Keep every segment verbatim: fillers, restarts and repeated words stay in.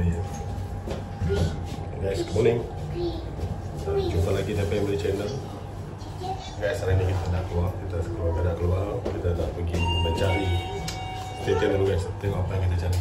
dia. Guys, good morning. Jumpa lagi di Family Channel. Guys, hari ini kita nak keluar, kita keluar, kita keluar, kita nak pergi mencari. Stay tune dulu guys, tengok apa yang kita cari.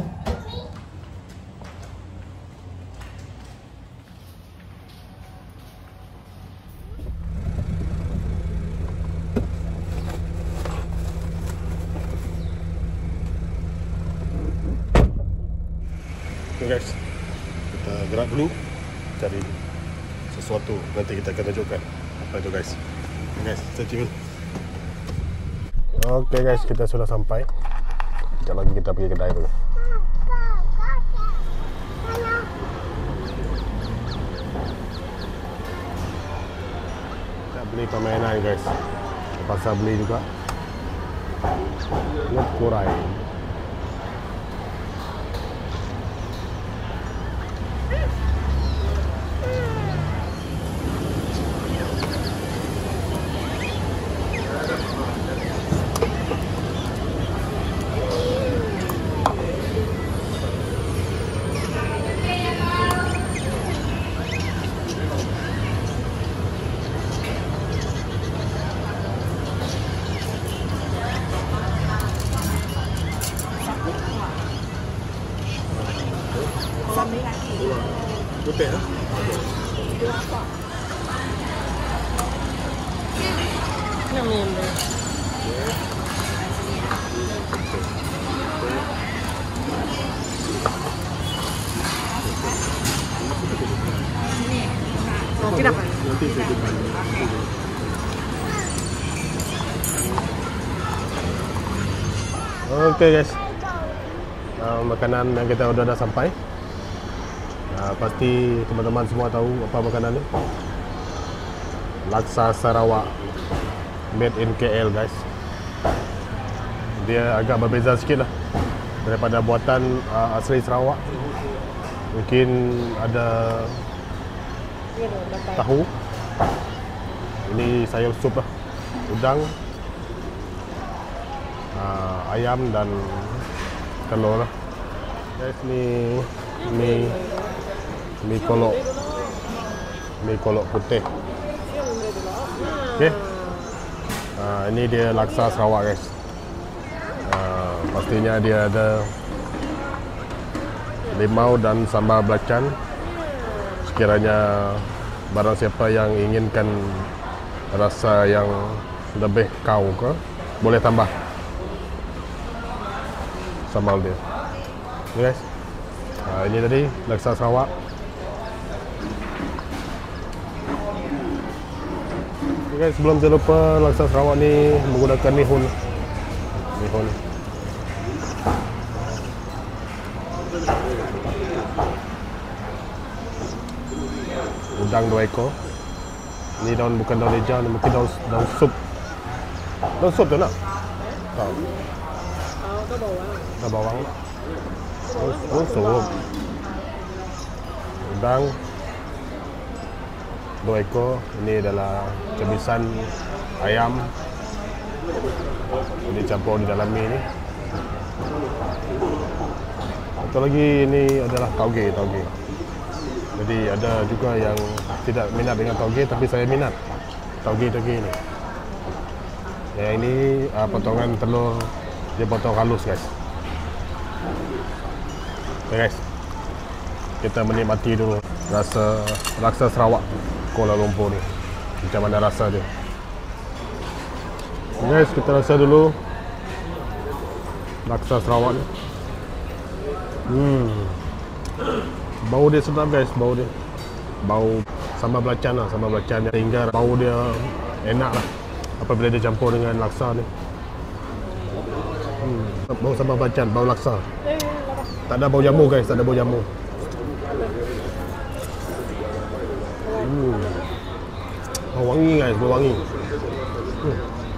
Okay guys, kita gerak dulu cari sesuatu, nanti kita akan tunjukkan apa itu guys. Okay guys, stay tune. Oke okay guys, kita sudah sampai. Sekejap lagi kita pergi kedai dulu. Kita beli permainan guys. Terpaksa beli juga. Lihat kurai. Putih ha? enam ribu. Tidak apa? Nanti saya simpan. Oke guys, uh, makanan yang kita udah dah sampai. Uh, pasti teman-teman semua tahu apa makanan ni. Laksa Sarawak, made in K L guys. Dia agak berbeza sikit lah daripada buatan uh, asli Sarawak. Mungkin ada tahu. Ini sayur sup lah, udang, uh, ayam dan telur lah. Guys, ni ni mi kolok, mi kolok putih. Okay. Uh, ini dia laksa Sarawak guys. Uh, pastinya dia ada limau dan sambal belacan. Sekiranya barang siapa yang inginkan rasa yang lebih kau ke, boleh tambah sambal dia. Okay guys. Uh, ini tadi laksa Sarawak. Guys, sebelum saya lupa, laksa Sarawak ni menggunakan mihun. Mihun. Udang dua ekor. Ini daun, bukan daun hijau, ni mungkin daun, daun sup. Daun sup tu nak? Tak. Có bawang. Ada bawang. Daun, daun sup. Udang dua ekor. Ini adalah cebisan ayam. Ini campur di dalam mie ni. Satu lagi ini adalah tauge, tauge. Jadi ada juga yang tidak minat dengan tauge, tapi saya minat tauge-tauge ini. Yang ini uh, potongan telur, dia potong halus guys. Okay guys, kita menikmati dulu rasa laksa Sarawak Kuala Lumpur ni. Macam mana rasa dia. Guys, kita rasa dulu laksa Sarawak ni. Hmm. Bau dia sedap guys, bau dia. Bau sambal belacan lah, sambal belacan dia. Sehingga bau dia enak lah apabila dia campur dengan laksa ni. Hmm. Bau sambal belacan, bau laksa. Tak ada bau jamu guys, tak ada bau jamu. Hmm. Bau wangi guys, bau wangi. Hmm.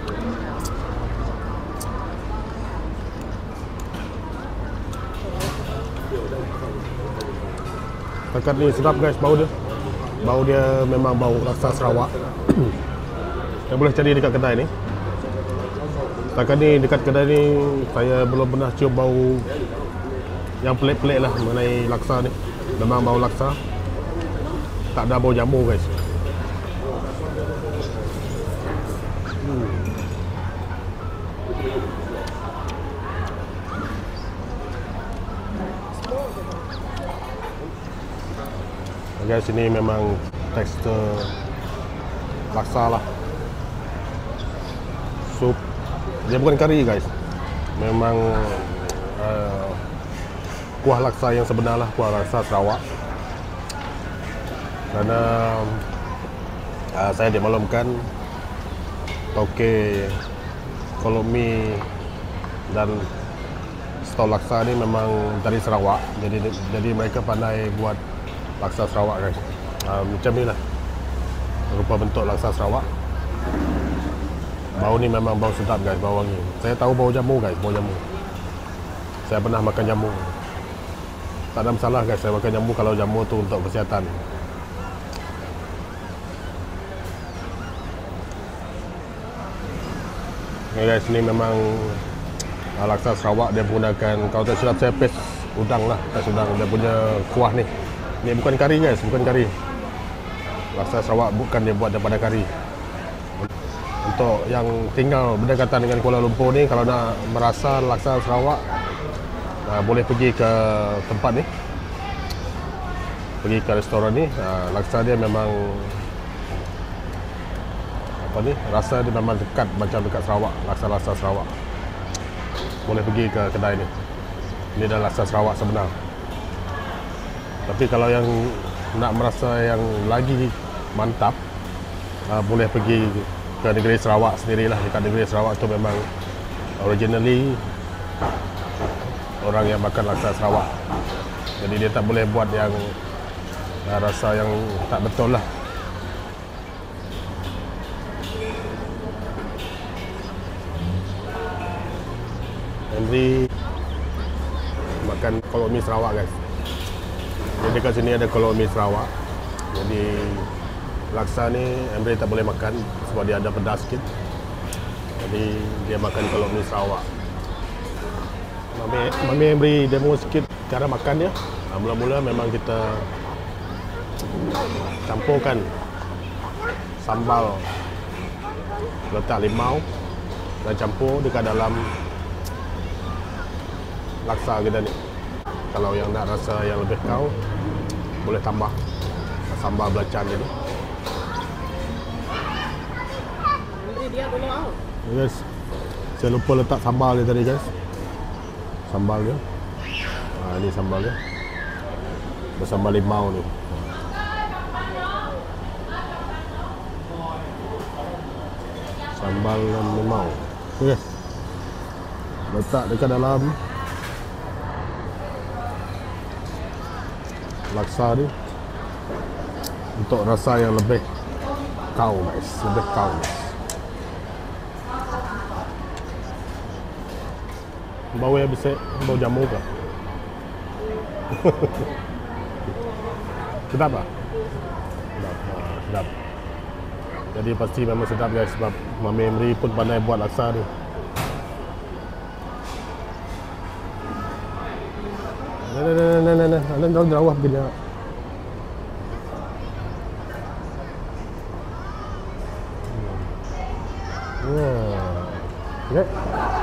Dekat ni sedap guys bau dia. Bau dia memang bau laksa Sarawak. Yang boleh cari dekat kedai ni. Setakat ni dekat kedai ni saya belum pernah cium bau yang pelik-pelik lah mengenai laksa ni. Memang bau laksa, tak ada bau jamu guys. Hmm. Guys, ini memang tekstur laksa lah. Sup, dia bukan kari guys, memang uh, kuah laksa yang sebenar lah, kuah laksa Sarawak. Kerana uh, saya dimaklumkan tauke Kolomi dan stol laksa ni memang dari Sarawak. Jadi jadi mereka pandai buat laksa Sarawak guys. Uh, macam ni lah rupa bentuk laksa Sarawak. Bau ni memang bau sedap guys, bau wangi. Saya tahu bau jamu guys, bau jamu. Saya pernah makan jamu. Tak ada masalah guys, saya makan jamu kalau jamu tu untuk kesihatan. Okay guys, ni memang uh, laksa Sarawak. Dia menggunakan, kalau tak silap saya, paste udang lah, paste udang. Dia punya kuah ni. Ni bukan kari guys, bukan kari. Laksa Sarawak bukan dia buat daripada kari. Untuk yang tinggal berdekatan dengan Kuala Lumpur ni, kalau nak merasa laksa Sarawak, uh, boleh pergi ke tempat ni, pergi ke restoran ni. Uh, laksa dia memang apa ni, rasa dia memang dekat macam dekat Sarawak, laksa-laksa Sarawak. Boleh pergi ke kedai ni. Ini adalah laksa Sarawak sebenar. Tapi kalau yang nak merasa yang lagi mantap, uh, boleh pergi ke negeri Sarawak sendirilah. Dekat negeri Sarawak tu memang originally orang yang makan laksa Sarawak. Jadi dia tak boleh buat yang uh, rasa yang tak betul lah. Henry makan Kolomi Sarawak guys. Jadi dekat sini ada Kolomi Sarawak. Jadi laksa ni Henry tak boleh makan sebab dia ada pedas sikit. Jadi dia makan Kolomi Sarawak. Mami, Mami Henry demo sikit cara makan dia. Ha, mula-mula memang kita campurkan sambal, letak limau dan campur dekat dalam laksa kita ni. Kalau yang nak rasa yang lebih kau, boleh tambah sambal belacan ni. Nanti dia dulu au. Guys, saya lupa letak sambal dia tadi guys. Sambal dia. Ha, ni sambal dia. Bersambal limau ni. Sambal dan limau. Okay guys. Letak dekat dalam laksa ni untuk rasa yang lebih kau guys, lebih kau guys. Bau yang bisik, bau jamu ke? Sedap tak? Sedap, ha, sedap. Jadi pasti memang sedap guys sebab Mami Emri pun pandai buat laksa ni. Nah, nah, nah, nah, nah, nah, nah, nah, nah, begini. Nah, okay.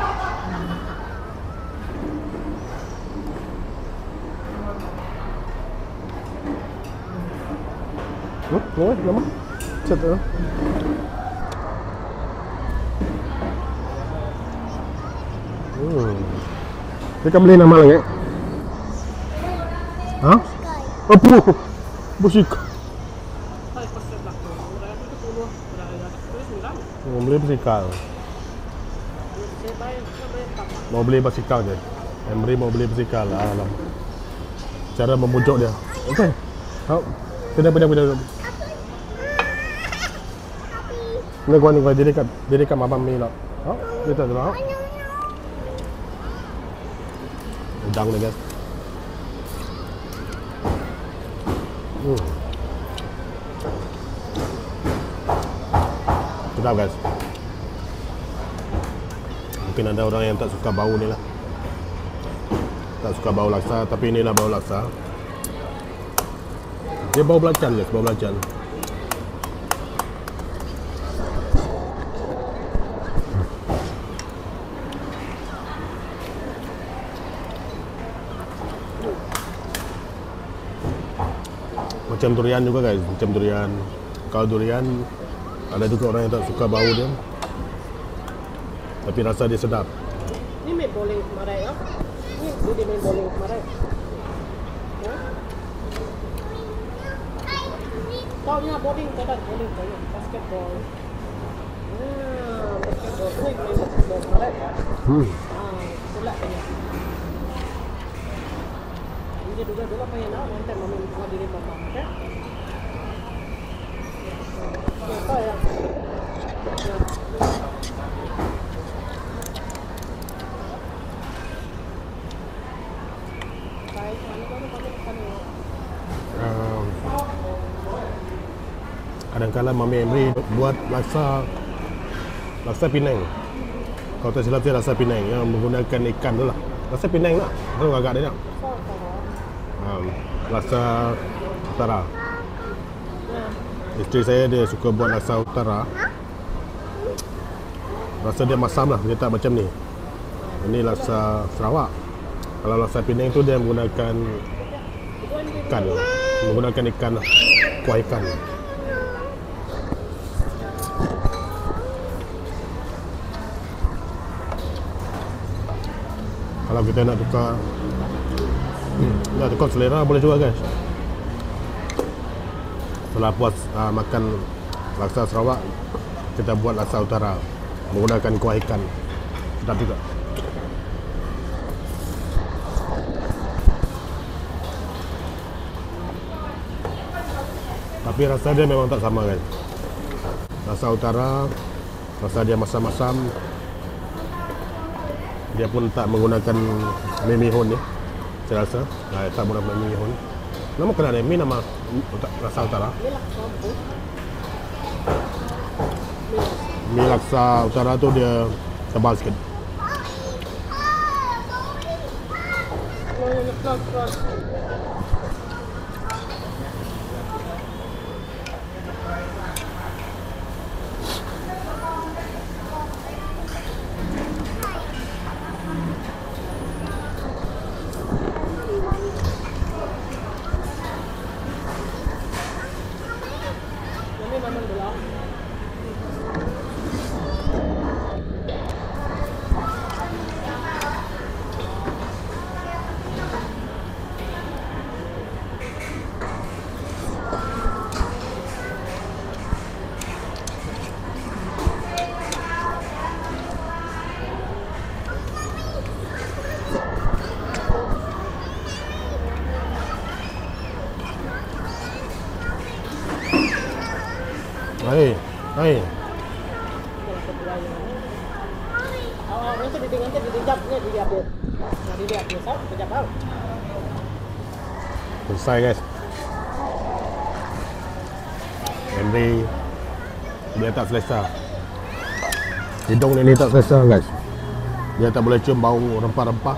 Hmm, nah, lama. Cet tu. Hmm. Dia kan beli nama lagi. Ha? Apa? Busik. Mau beli basikal. Mau beli basikal je. Emri mau beli basikal. Alam. Cara memujuk dia. Okey. Hop. Pindah pindah pindah. Ni gua ni gua jadi kat jadi kat mabam ni lah. Ha? Kita tu lah. Udang ni guys. Hmm. Sedap guys. Mungkin ada orang yang tak suka bau ni lah. tak suka bau laksa, tapi inilah bau laksa. Dia bau belacan guys, bau belacan. Macam durian juga guys, macam durian. Kalau durian, ada juga orang yang tak suka bau dia, tapi rasa dia sedap. Ini main bowling kemarin ya? Ini dia main bowling kemarin. Ya? Taunya bowling kadang bowling banyak basketball. Nah, basketball ini main basketball kemarin ya? Hmm. Ah, itulah banyak. Ini juga dulu main apa? Nanti mami mau diri bapak, ya? Apa ya? Um, kadang-kadang Mami Emri buat laksa laksa Penang. Kalau tak silap saya laksa Penang yang menggunakan ikan tu lah. Laksa Penang nak? Tahu agak dia nak? Um, laksa utara. Isteri saya dia suka buat laksa utara. Rasa dia masam lah, dia tak macam ni. Ini laksa Sarawak. Kalau laksa Penang tu dia menggunakan ikan, menggunakan ikan lah, kuah ikan. Kalau kita nak tukar, nak tukar selera boleh juga guys. Setelah puas uh, makan laksa Sarawak, kita buat laksa utara menggunakan kuah ikan. Sedap juga. Tapi rasa dia memang tak sama kan. Rasa utara, rasa dia masam-masam. Dia pun tak menggunakan mi mihun ni. Saya rasa, nah, tak menggunakan mi mihun. Nama kena ada mi nama rasa utara. Mi laksa utara tu dia tebal sikit. Hai, hai. Oh, nanti di nanti di dijapnya di update. Nah, di update sao, dijap tau. Selesai guys. Emri dia tak selesa. Hidung ni tak selesa guys. Dia tak boleh cium bau rempah-rempah.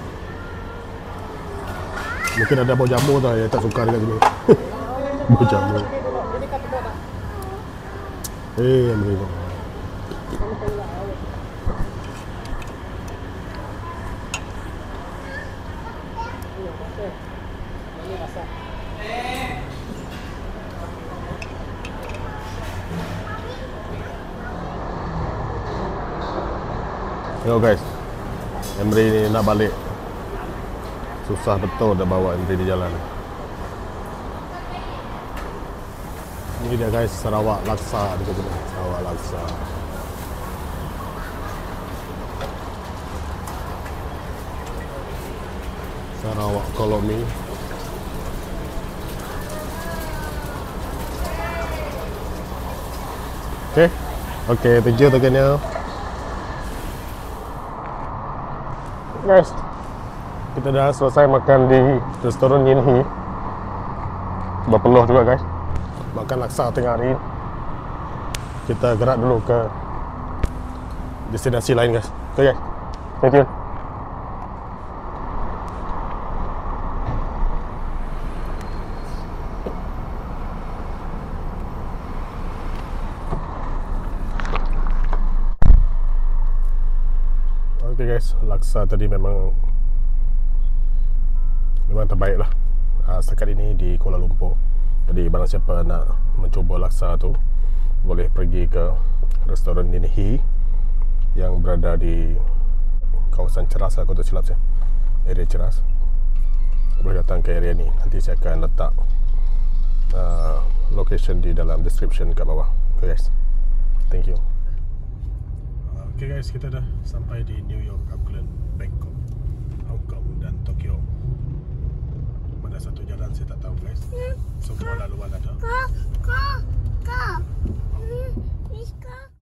Mungkin ada bau jamu tau, dia tak suka dekat sini. Bau jamu. Eh, Emri tu. Yo guys, Emri ni nak balik. Susah betul dah bawa Emri di jalan. Ini dia guys, Sarawak laksa dekat sini. Sarawak laksa. Sarawak Kolomi. Okay, okay, thank you tegaknya. Guys, kita dah selesai makan di restoran Yinhi. Berpeluh juga guys. Makan laksa tengah hari. Kita gerak dulu ke destinasi lain guys. Okay guys, stay tune. Okay guys, laksa tadi memang memang terbaik lah uh, setakat ini di Kuala Lumpur. Jadi barang siapa nak mencuba laksa tu, boleh pergi ke restoran Ninihi yang berada di kawasan Ceras lah, kalau tak silap saya, area Ceras. Boleh datang ke area ni. Nanti saya akan letak uh, location di dalam description kat bawah. Okay guys, thank you. Okay guys, kita dah sampai di New York, Auckland, Bangkok, Hong Kong dan Tokyo. Mana satu jalan saya tak tahu guys. Semua laluan ada. Kak, kak, kak. Miska.